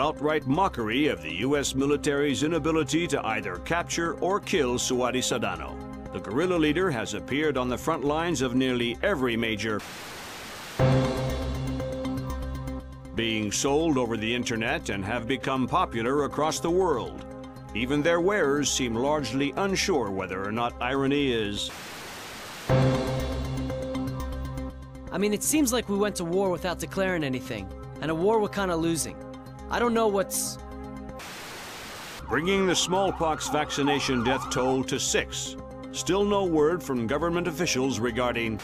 outright mockery of the U.S. military's inability to either capture or kill Suadi Sadano. The guerrilla leader has appeared on the front lines of nearly every major, being sold over the internet and have become popular across the world. Even their wearers seem largely unsure whether or not irony is... I mean, it seems like we went to war without declaring anything, and a war we're kind of losing. I don't know what's... bringing the smallpox vaccination death toll to 6. Still no word from government officials regarding...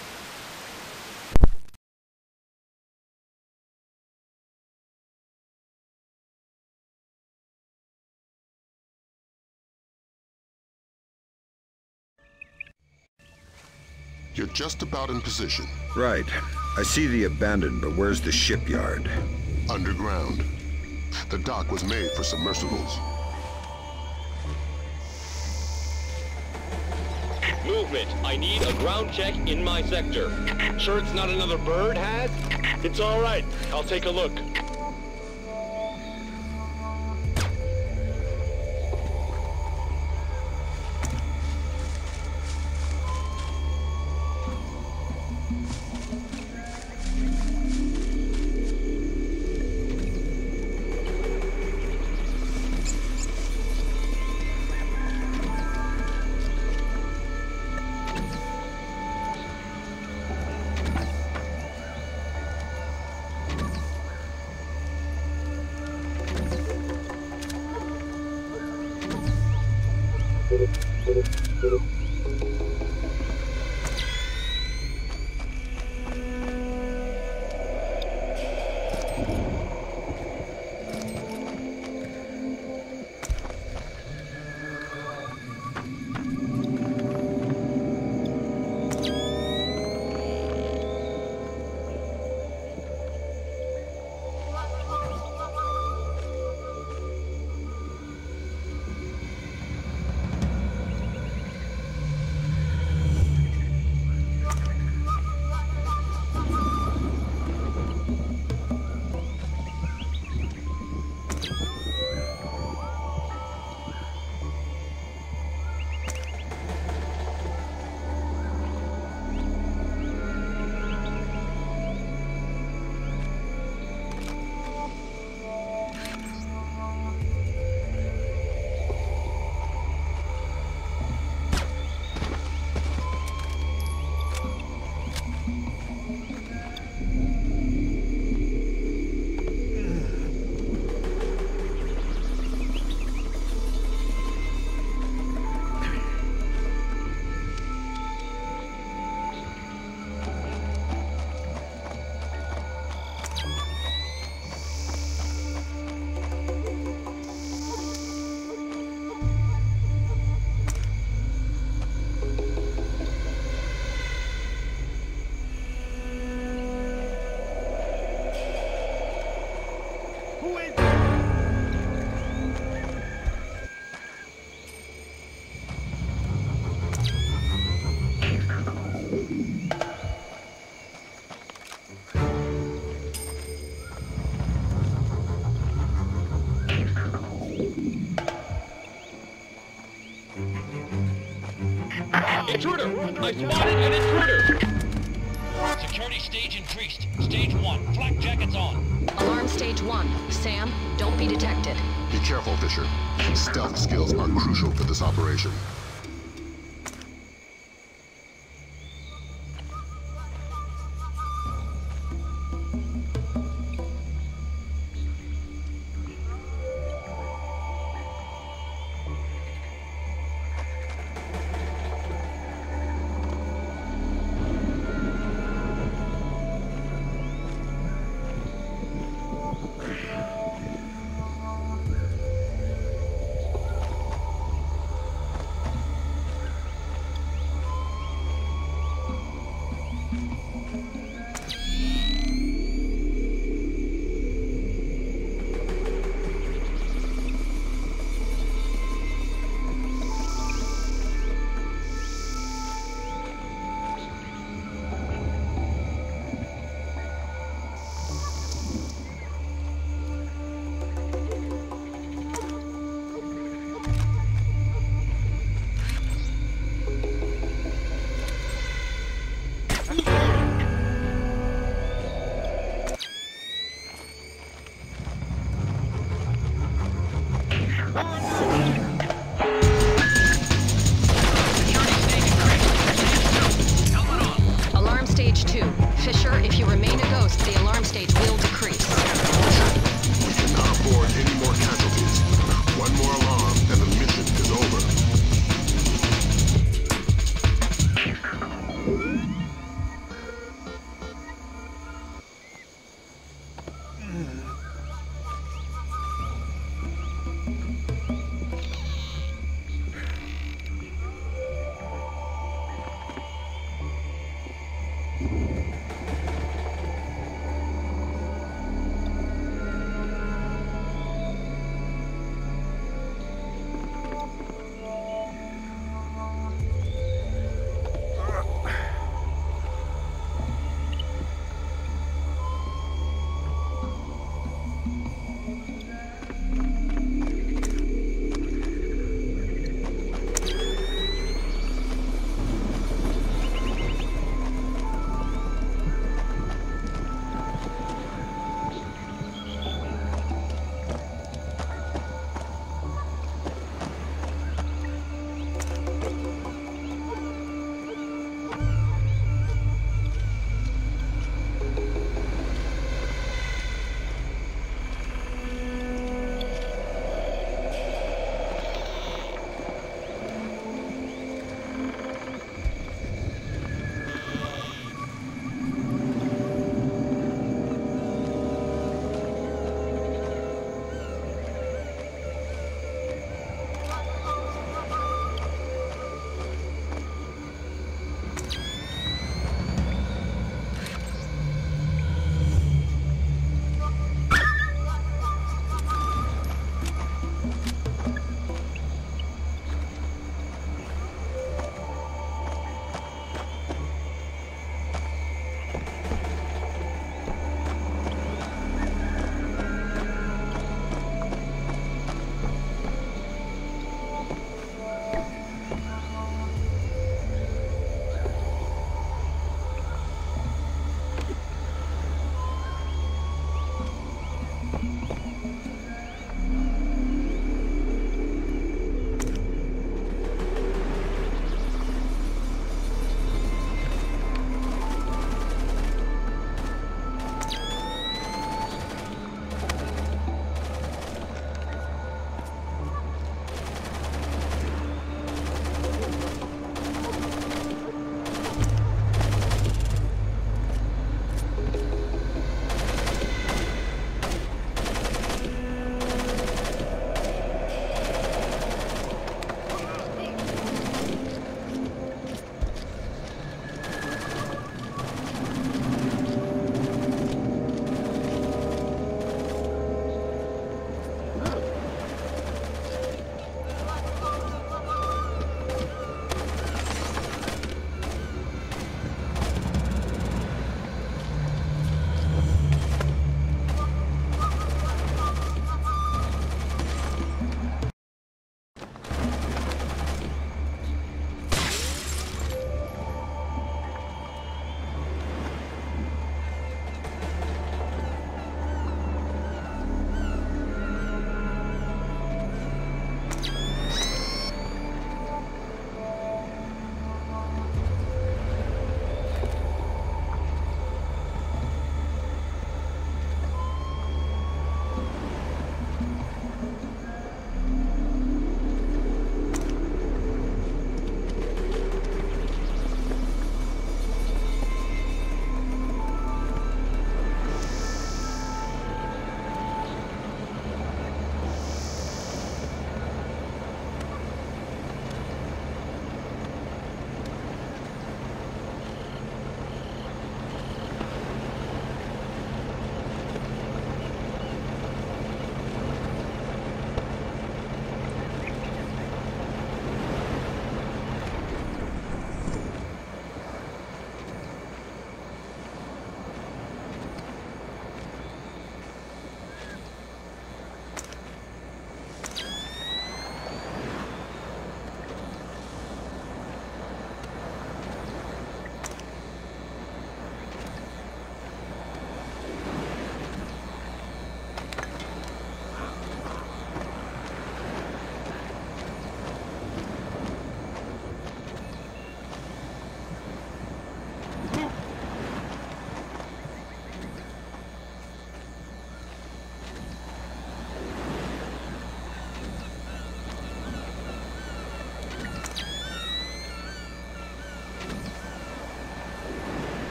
You're just about in position. Right. I see the abandoned, but where's the shipyard? Underground. The dock was made for submersibles. Movement. I need a ground check in my sector. Sure it's not another bird, Had? It's all right. I'll take a look. Intruder! I spotted an intruder! Security stage increased. Stage 1. Flak jackets on. Alarm stage 1. Sam, don't be detected. Be careful, Fisher. Stealth skills are crucial for this operation.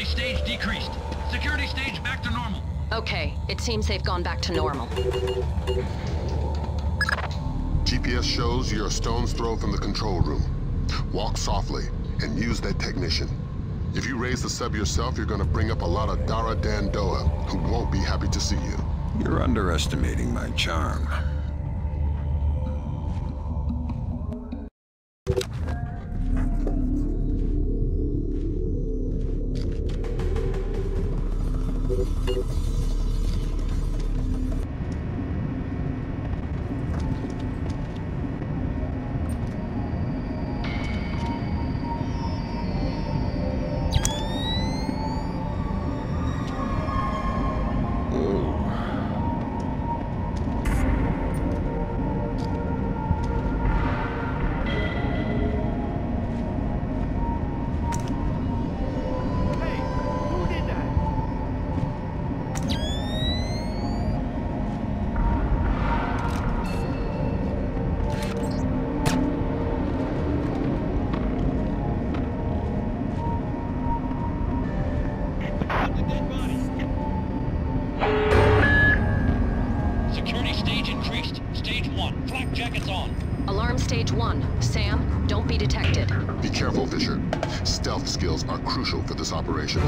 stage decreased. Security stage back to normal. Okay, it seems they've gone back to normal. GPS shows you're a stone's throw from the control room. Walk softly and use that technician. If you raise the sub yourself, you're gonna bring up a lot of Dara Dandoa, who won't be happy to see you. You're underestimating my charm. Security stage increased. Stage 1, flak jackets on. Alarm stage 1. Sam, don't be detected. Be careful, Fisher. Stealth skills are crucial for this operation.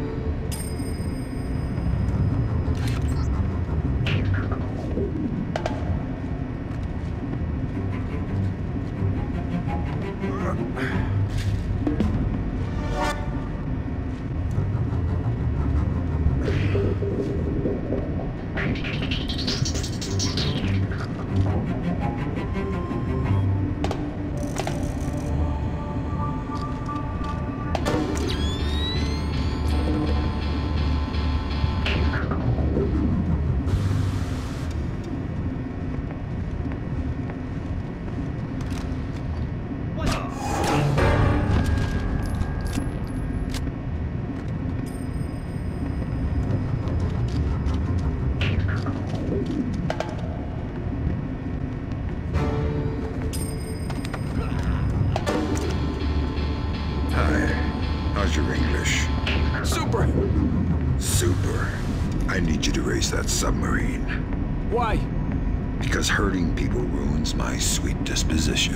How's your English? Super! Super. I need you to race that submarine. Why? Because hurting people ruins my sweet disposition.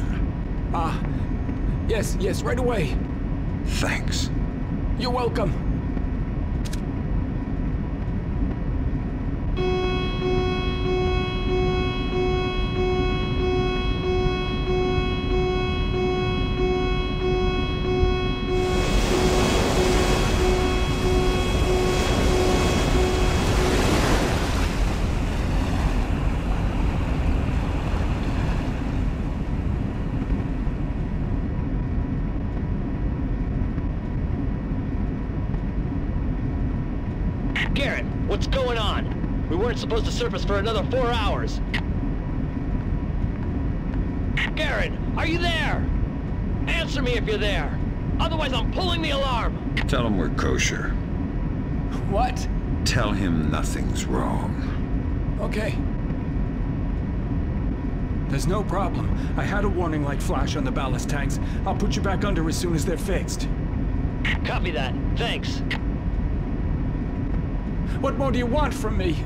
Yes, right away. Thanks. You're welcome. Garrett, what's going on? We weren't supposed to surface for another 4 hours. Garrett, are you there? Answer me if you're there. Otherwise, I'm pulling the alarm. Tell him we're kosher. What? Tell him nothing's wrong. Okay. There's no problem. I had a warning light flash on the ballast tanks. I'll put you back under as soon as they're fixed. Copy that. Thanks. What more do you want from me?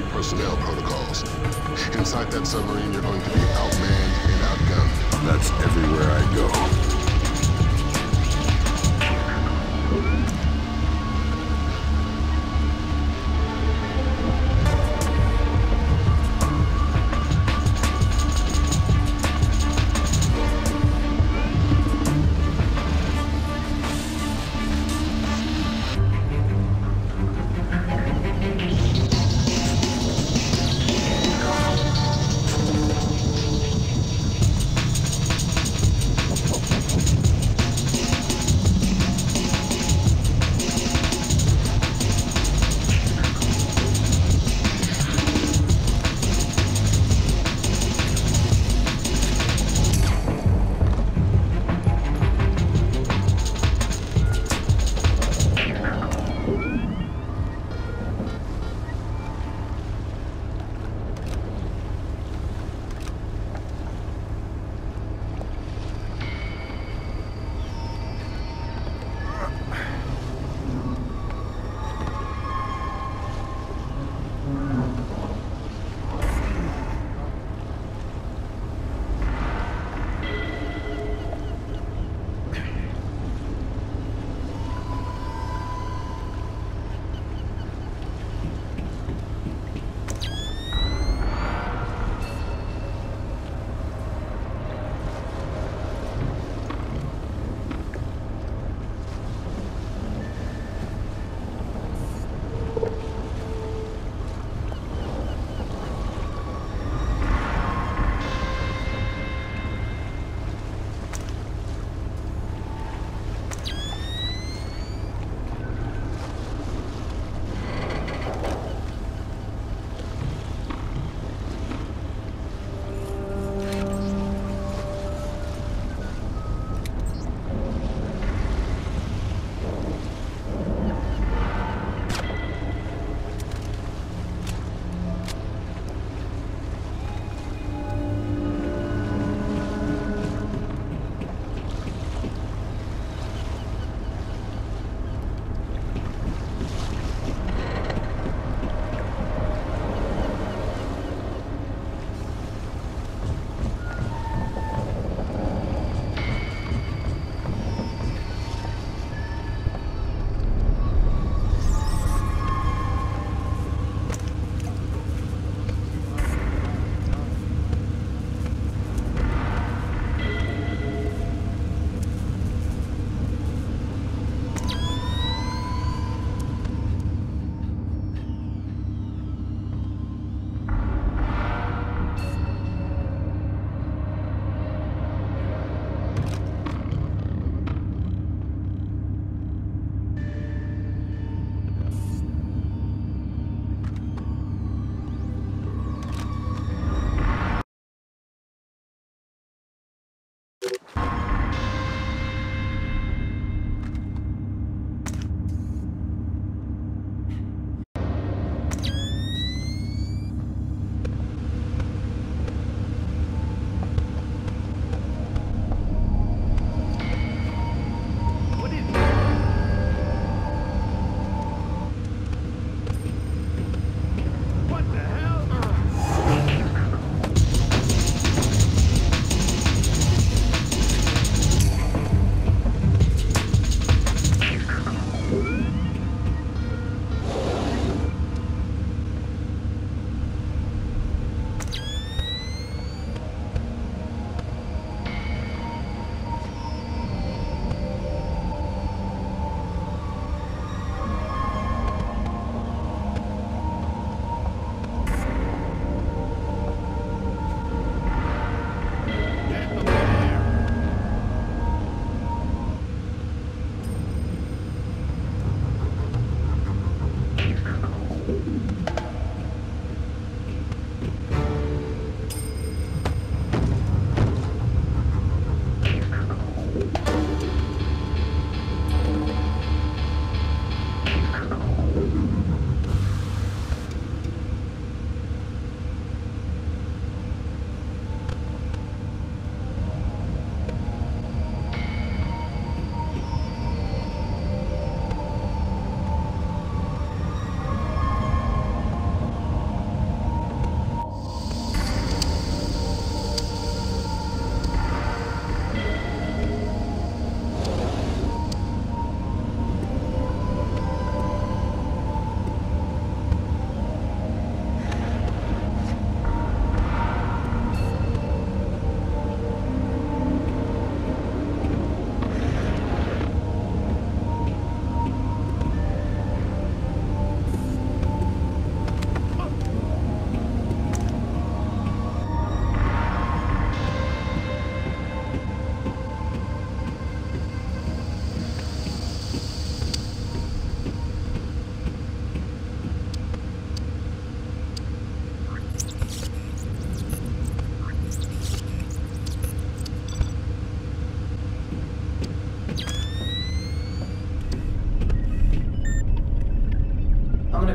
personnel protocols. Inside that submarine, you're going to be outmanned and outgunned. That's everywhere I go.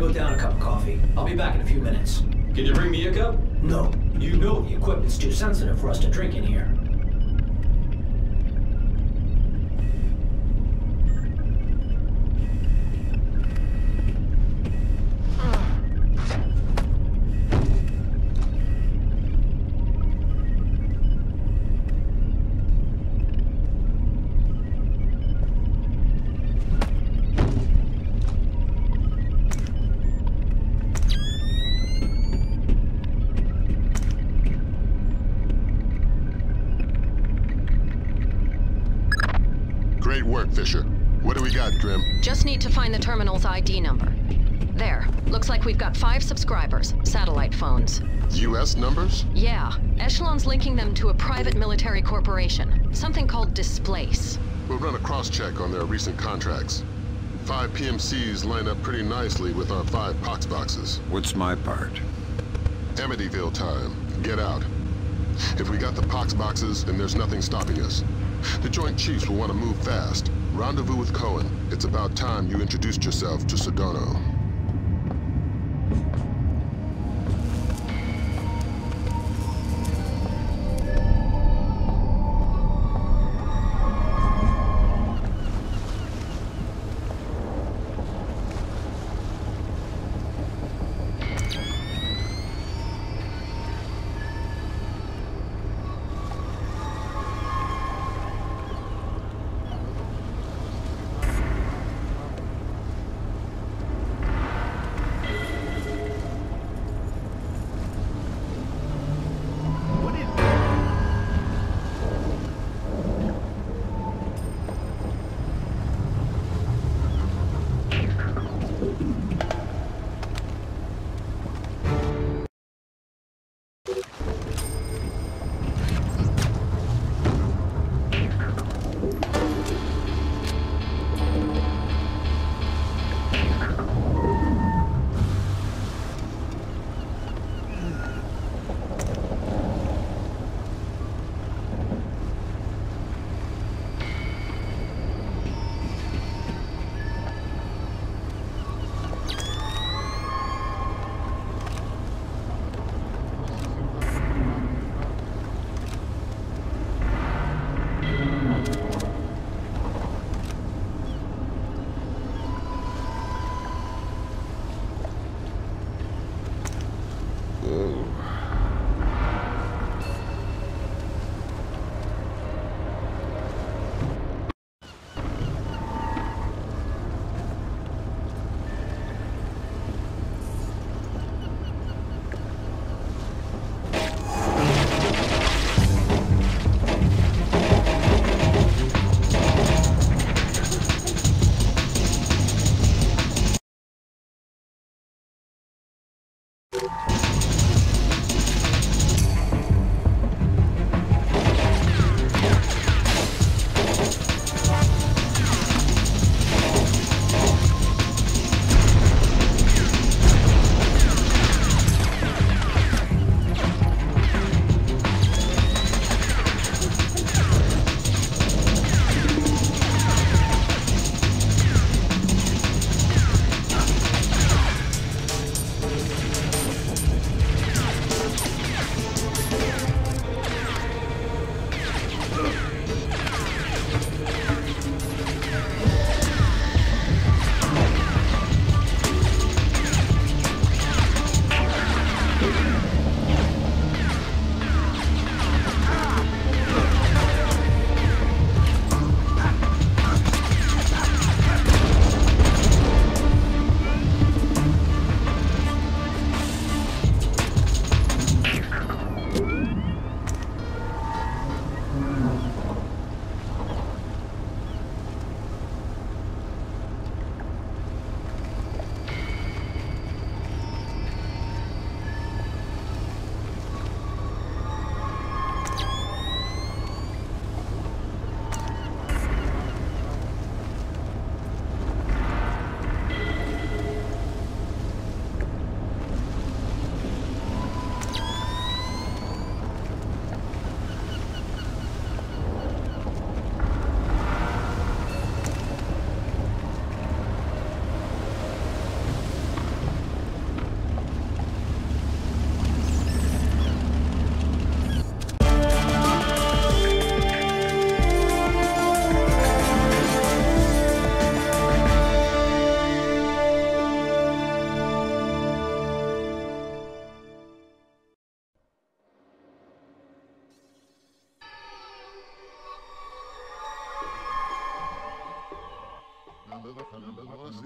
go down a cup of coffee. I'll be back in a few minutes. Can you bring me a cup? No. You know the equipment's too sensitive for us to drink in here. Great work, Fisher. What do we got, Grim? Just need to find the terminal's ID number. There. Looks like we've got 5 subscribers. Satellite phones. US numbers? Yeah. Echelon's linking them to a private military corporation. Something called Displace. We'll run a cross-check on their recent contracts. 5 PMCs line up pretty nicely with our 5 Pox boxes. What's my part? Amityville time. Get out. If we got the Pox boxes, then there's nothing stopping us. The Joint Chiefs will want to move fast. Rendezvous with Cohen. It's about time you introduced yourself to Sedona.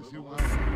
as you will.